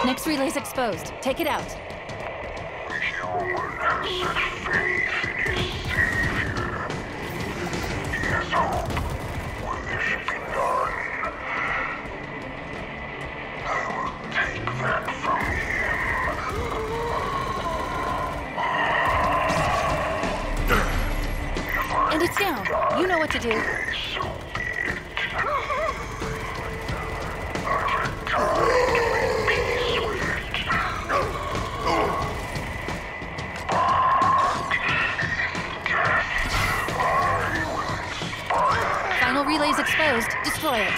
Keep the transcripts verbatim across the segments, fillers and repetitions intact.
Next relay's exposed. Take it out. The human has such faith in his savior. He has hope when this be done. I will take that from him. And it's down. You know what to do. So be it. I've had time to make peace with it. Final relay's exposed. Destroy it.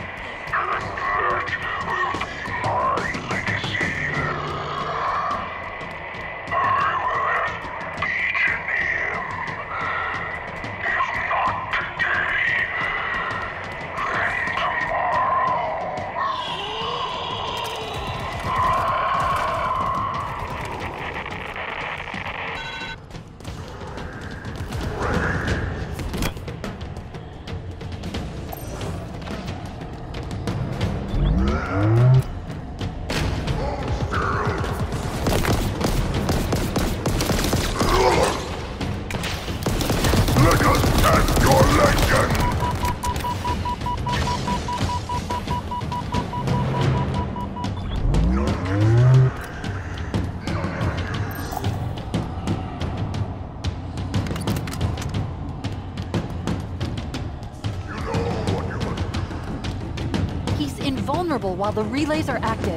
He's invulnerable while the relays are active.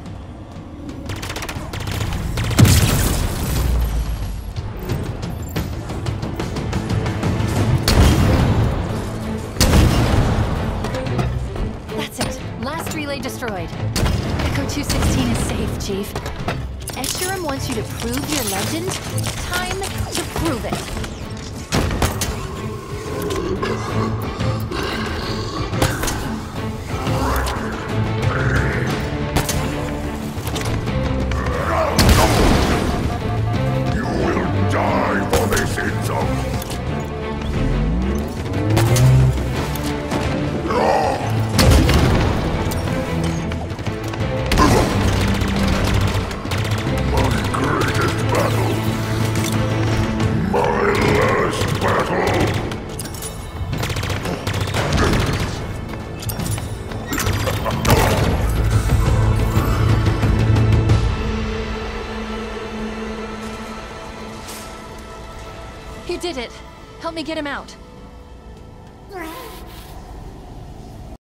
That's it. Last relay destroyed. Echo two sixteen is safe, Chief. Escharum wants you to prove your legend. Time to prove it. You did it. Help me get him out.